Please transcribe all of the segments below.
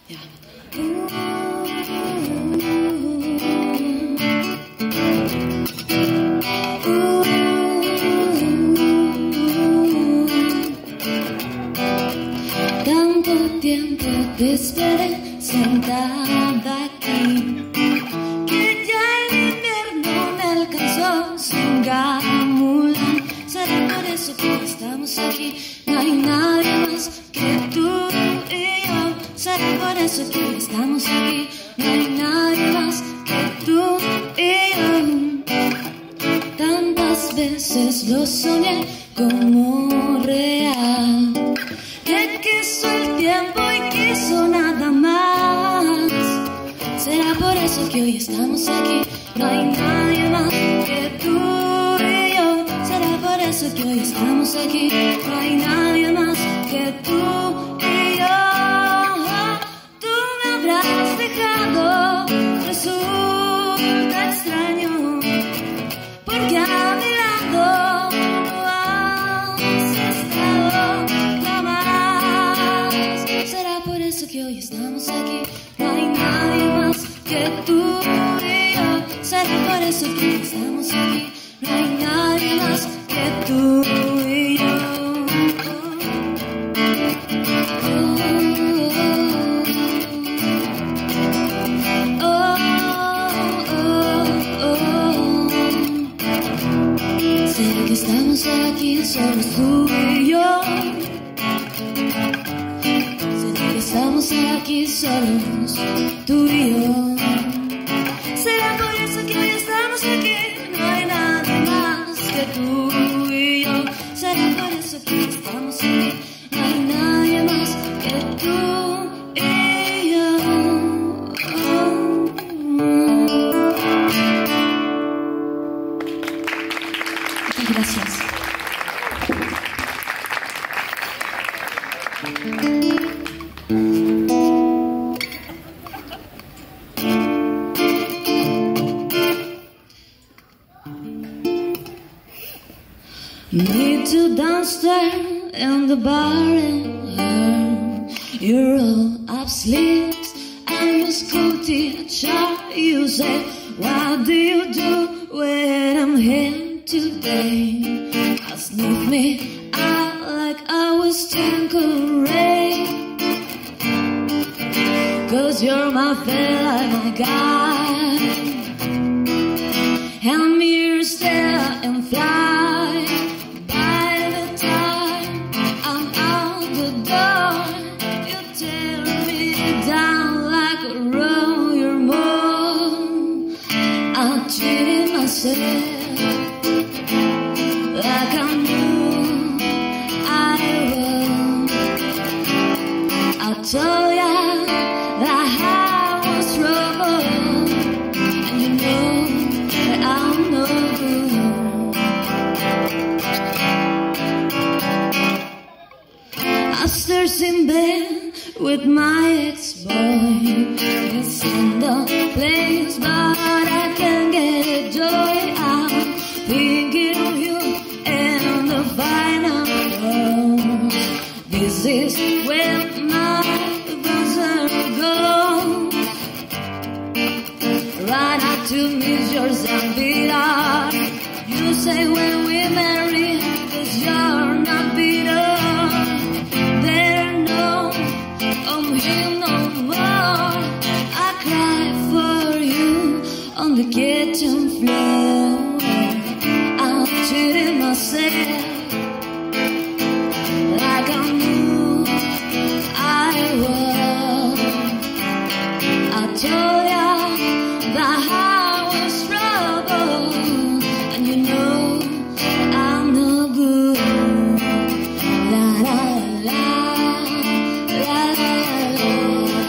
Tanto tiempo te esperé sentada aquí, que ya el invierno me alcanzó sin Gamula. Será por eso que estamos aquí, no hay nadie más que tú y yo. Será por eso que estamos aquí, no hay nadie más que tú y yo. Tantas veces lo soñé como real, que quiso el tiempo y quiso nada más. Será por eso que hoy estamos aquí, no hay nadie más que tú y yo. Será por eso que hoy estamos aquí, no hay nadie más que tú y yo. Tú me habrás dejado, resulta extraño, porque a mi lado no has estado jamás. Será por eso que hoy estamos aquí, no hay nadie más que tú y yo. Será por eso que hoy estamos aquí, no hay nadie más que tú y yo. Sé que estamos aquí solos tú y yo. Sé que estamos aquí solos tú y yo. Será por eso que hoy estamos aquí, no hay nadie más que tú y yo. Será por eso que hoy estamos aquí, no hay nadie más que tú y yo. Muchas gracias. Meet you downstairs in the bar and learn. You're all asleep and your school teacher, you say, what do you do when I'm here today? I sniff me out like I was Tanqueray, 'cause you're my fella, my guy. Help me stare and fly. By the time I'm out the door, you tear me down like a roller mold. I treated myself like I knew I would. I told ya that I was wrong, and you know that I'm no good. Upstairs in bed with my ex-boy, it's in the place, but I can't get a joy out thinking of you and the final flow. This is where my buzzer goes. Right out to miss yours and bitter. You say when we marry, 'cause you're not bitter. There no, him no more. I cry for you on the kitchen floor. I'm treating myself like I knew I would. I told ya that I was wrong, and you know I'm no good. La la la la la la.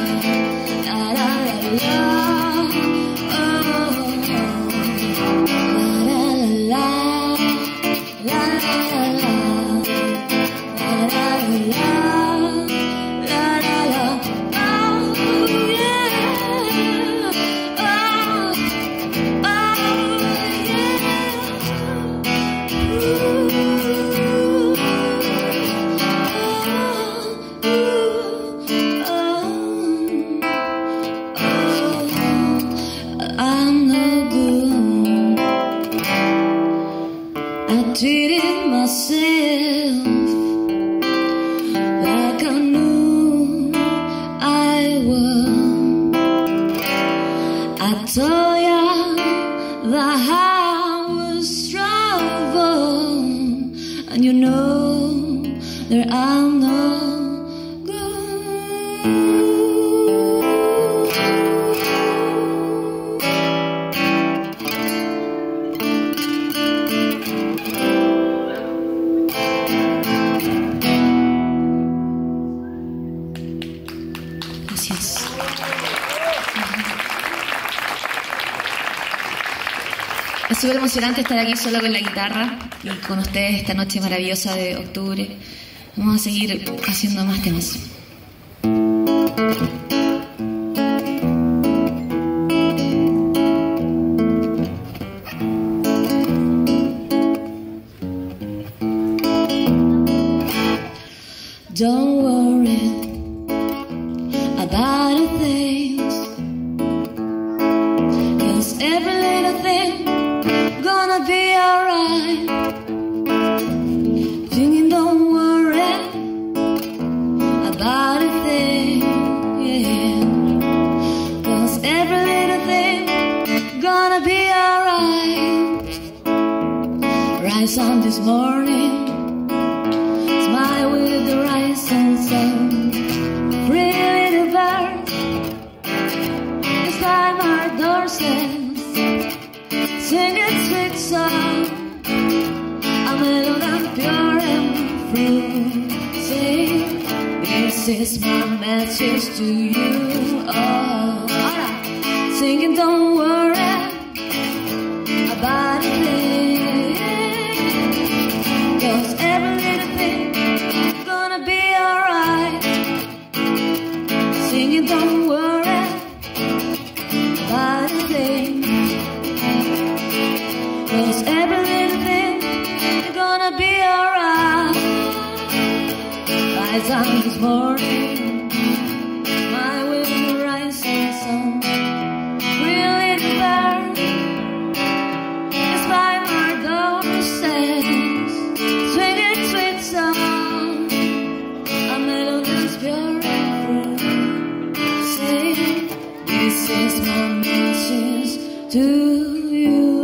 know that I'm no Gracias. Es súper emocionante estar aquí solo con la guitarra y con ustedes esta noche maravillosa de octubre. Vamos a seguir haciendo más temas. Don't worry about the things, 'cause every little thing gonna be alright. Singing, don't worry about a thing, yeah, 'cause every little thing gonna be alright. Rise on this morning, smile with the rising sun. Pretty little bird is by my doorstep, sing a sweet song, a melody pure and free. Sing, this is my message to you. Oh, alright. Singing, don't worry about a thing, 'cause every little thing gonna be alright. Singing, don't worry about a thing, 'cause every little thing is gonna be alright. Rise on this morning, smile with the rising sun. Pretty little bird is by my doorstep, sing a sweet song, a melody's pure and free. Sing, this is my message to you.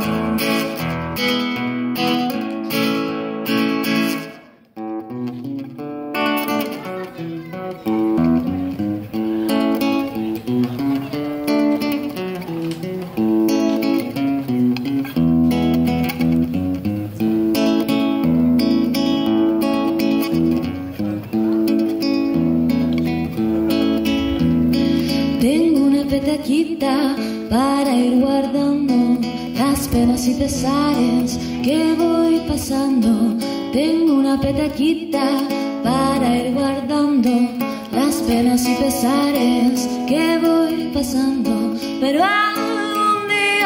Tengo una petaquita para ir guardando las penas y pesares que voy pasando. Tengo una petaquita para ir guardando las penas y pesares que voy pasando. Pero algún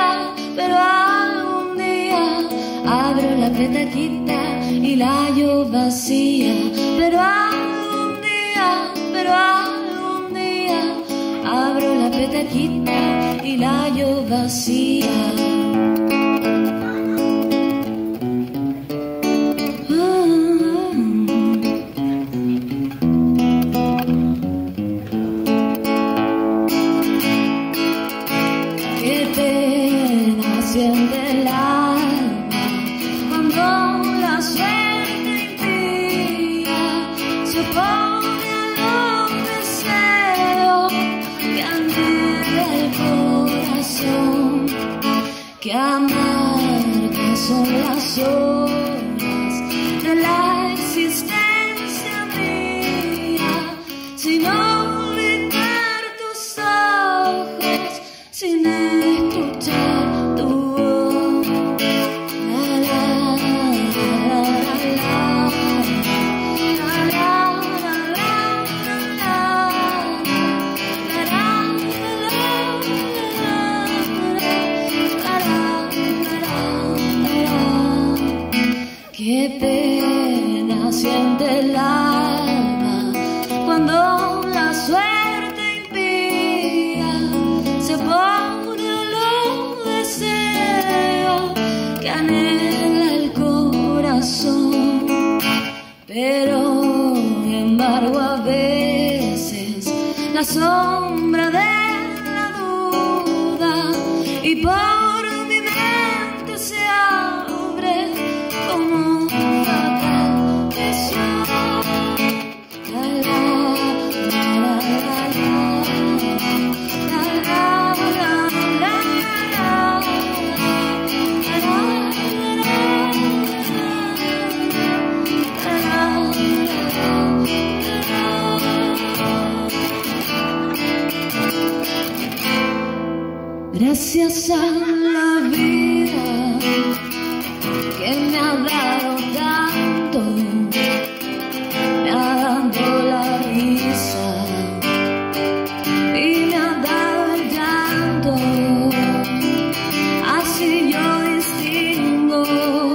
día abro la petaquita y la hallo vacía. Pero algún día abro la petaquita y la hallo vacía. Qué pena siente el alma cuando la suerte impía se opone a los deseos que anhela el corazón. Qué amargas son las horas de la existencia mía, sin olvidar tus ojos, sin escuchar tu voz. La la la la la la qué pena siente el alma cuando la suerte impía se pone a los deseos que anhela el corazón. Pero, embargo, a veces la sombra de la duda y por mi mente se abre como un fatal Gracias a la vida que me ha dado tanto, me ha dado la risa y me ha dado el llanto. Así yo distingo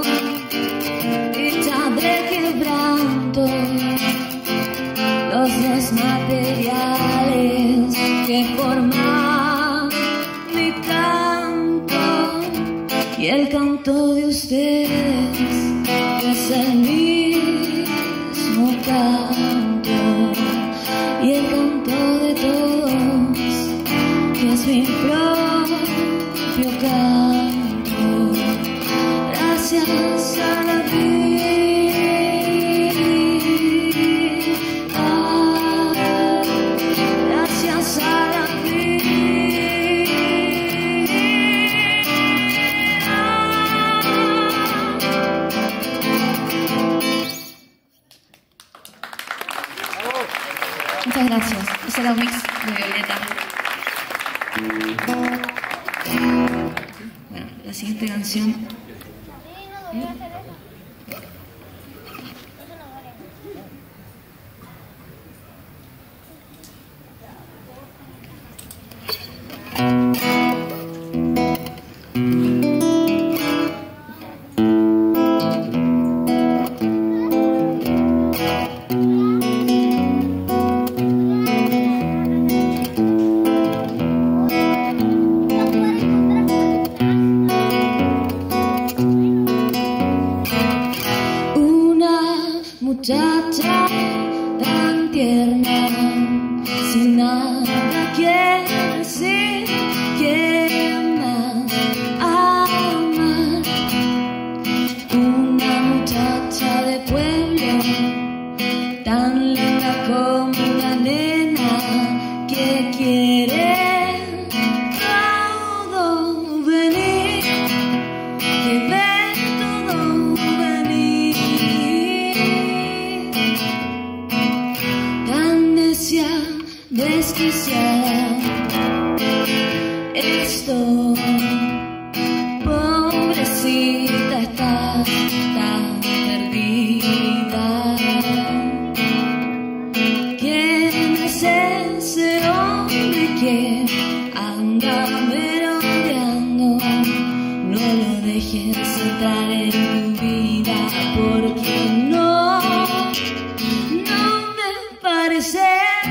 dicha de quebranto, los dos materiales que forman mi canto y el canto de ustedes, que es el mismo canto, y el canto de todos, que es mi propio canto. Gracias a la vida. Muchas gracias. Ese era un mix de Violeta. Bueno, la siguiente canción. Muchacha tan tierna, sin nada que decir, quiere más amar. Una muchacha de pueblo, tan linda como una nena, que quiere todo venir, que ve todo venir. Desquiciada estoy, pobrecita, estás tan perdida. ¿Quién es ese hombre que anda merodeando? No lo dejes entrar en tu vida, porque no me parece.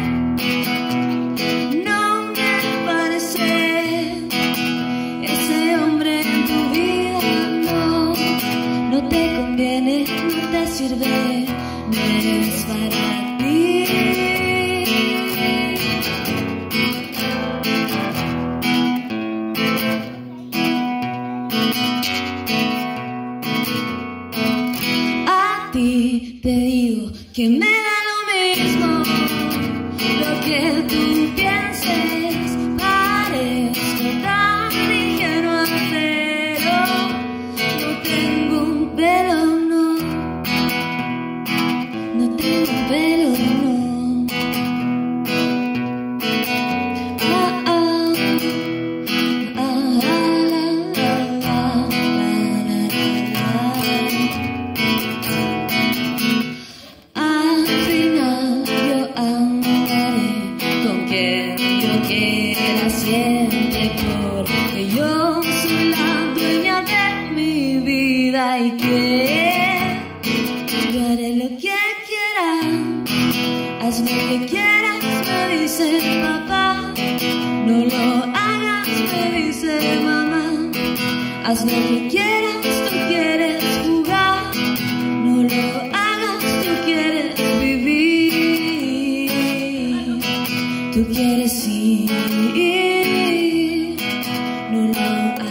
No te sirve, no eres para ti. A ti te digo que me da lo mismo lo que tú pienses. Parezco tan ingenua, pero no tengo un pelo. Pero no. Al final yo andaré con quien yo quiera siempre, porque yo soy la dueña de mi vida y que yo haré lo que haz lo que quieras, me dice papá. No lo hagas, me dice mamá. Haz lo que quieras, tú quieres jugar. No lo hagas, tú quieres vivir. Tú quieres ir, no lo hagas.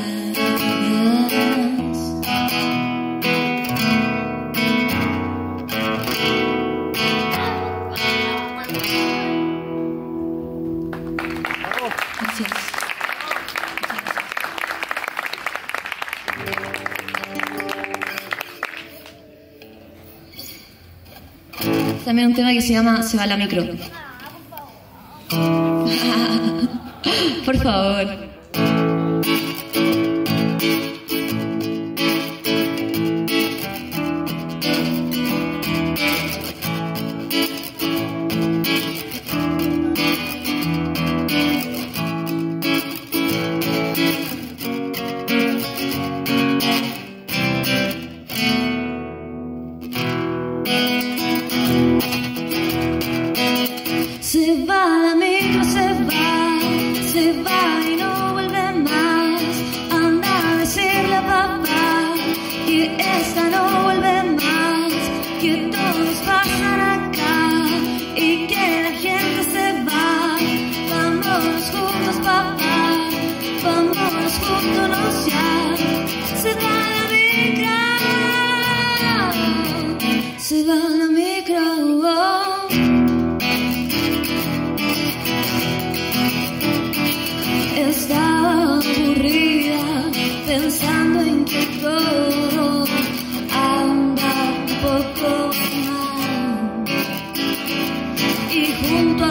También un tema que se llama Se va la micro. Por favor.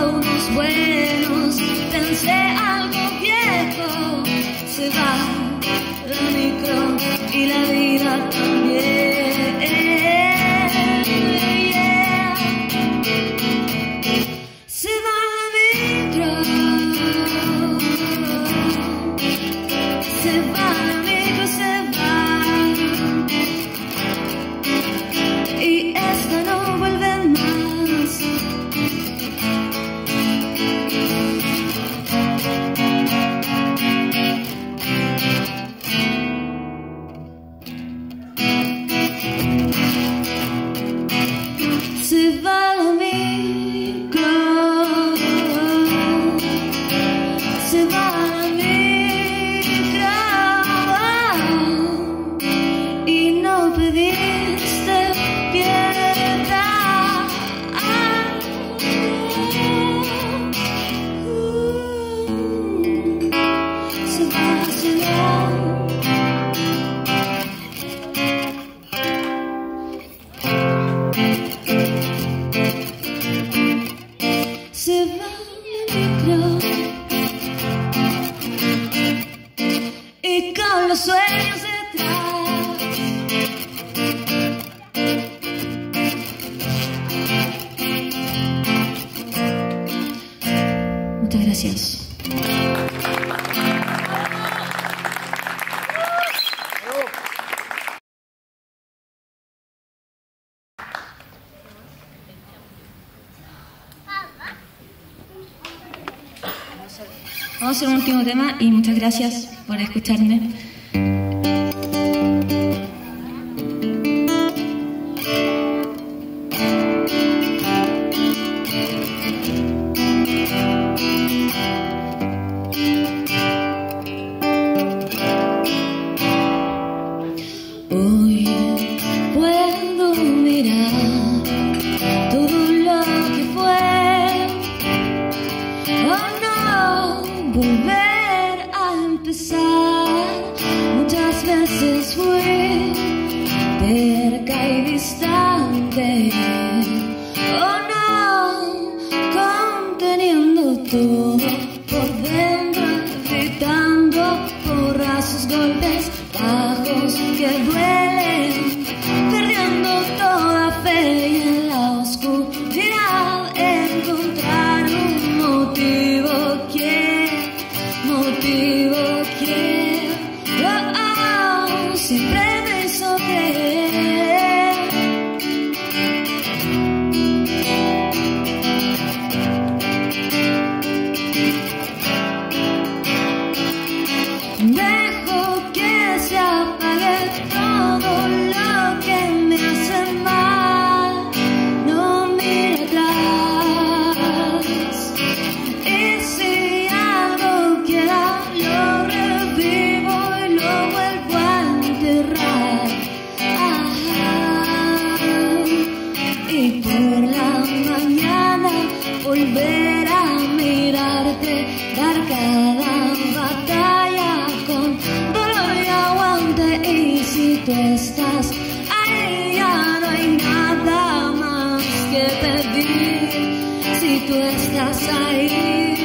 unos buenos. Pensé algo viejo, se va la micro y la vida también. Se va la micro, se va la micro, se va. Y esta no vuelve más. Se va la micro, se va la micro, y no pediste piedad. Se va, se va. Se va la micro y con los sueños detrás. Muchas gracias. Vamos a hacer un último tema y muchas gracias por escucharme. Hoy puedo mirar todo lo que fue. Oh no, volver a empezar. Muchas veces fui terca y distante. Oh no, conteniendo todo por dentro, gritando porrazos, golpes bajos que duelen, perdiendo toda fe y en la oscuridad encontrar un motivo que siempre me hizo creer. Dejo que se apague todo lo que me hace mal, no miro atrás. Y si algo queda, lo revivo y lo vuelvo a enterrar. Y por la mañana volver a mirarte, dar cada batalla con dolor y aguante. Y si tú estás ahí, ya no hay nada más que pedir. Si tú estás ahí,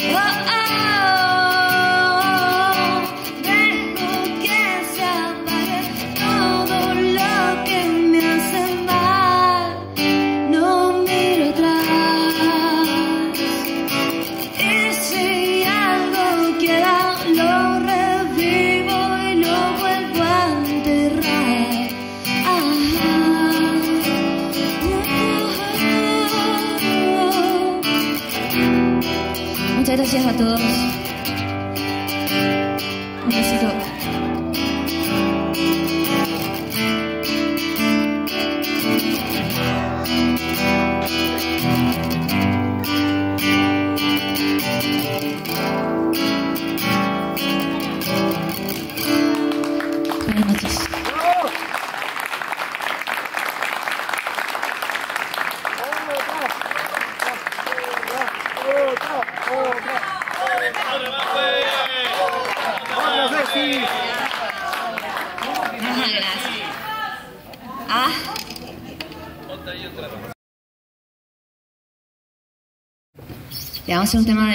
dejo que se apague todo lo que me hace mal, no miro atrás. Y si algo queda, lo revivo y lo vuelvo a enterrar. Muchas gracias a todos. Un besito. Buenas noches. Gracias. Ah. Ya, vamos a hacer un tema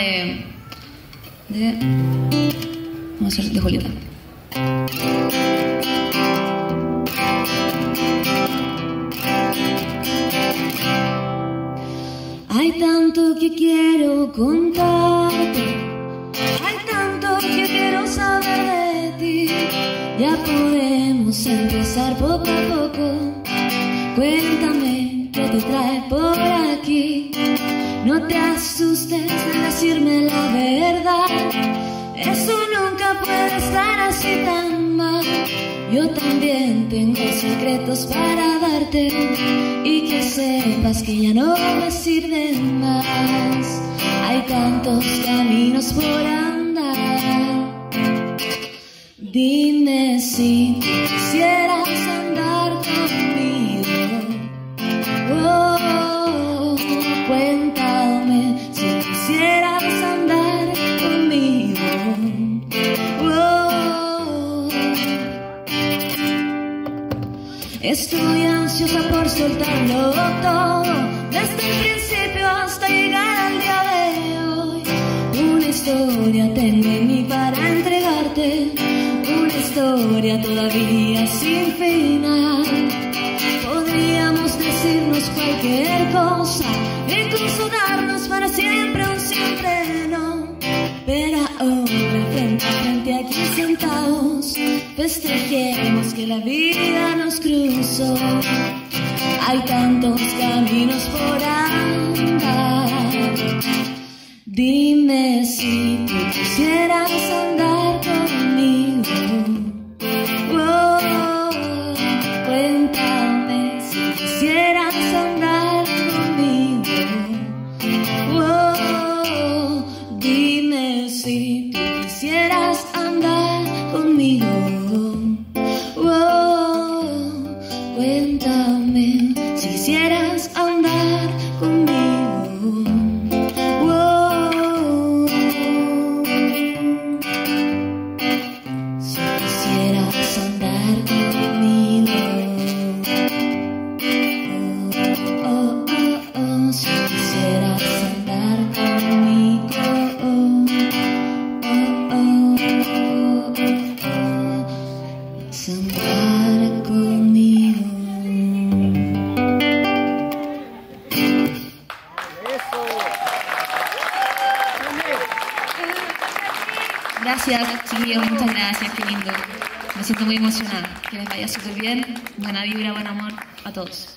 vamos a hacer de Julieta. Hay tanto que quiero contarte, hay tanto que quiero saber de ti. Ya podemos empezar poco a poco. Cuéntame qué te trae por aquí. No te asustes de decirme la verdad. Eso nunca puede estar así tan mal. Yo también tengo secretos para darte, y que sepas que ya no me sirven más. Hay tantos caminos por andar. Dime si quisieras andar conmigo. Oh, cuéntame si quisieras andar conmigo. Oh, estoy ansiosa por soltarlo todo, desde el principio hasta llegar al día de hoy. Una historia tengo en mí para entregarte, una historia todavía sin final. Podríamos decirnos cualquier cosa, incluso darnos para siempre un siempre no. Pero ahora frente a frente aquí sentados, festejemos que la vida nos cruzó. Hay tantos caminos por andar. Dime si tú quisieras andar conmigo. Oh, cuéntame si quisieras andar conmigo. Oh, dime si tú quisieras andar conmigo. Oh, cuéntame si quisieras andar conmigo. Gracias, chiquillos, muchas gracias, qué lindo. Me siento muy emocionada. Que les vaya súper bien. Buena vibra, buen amor a todos.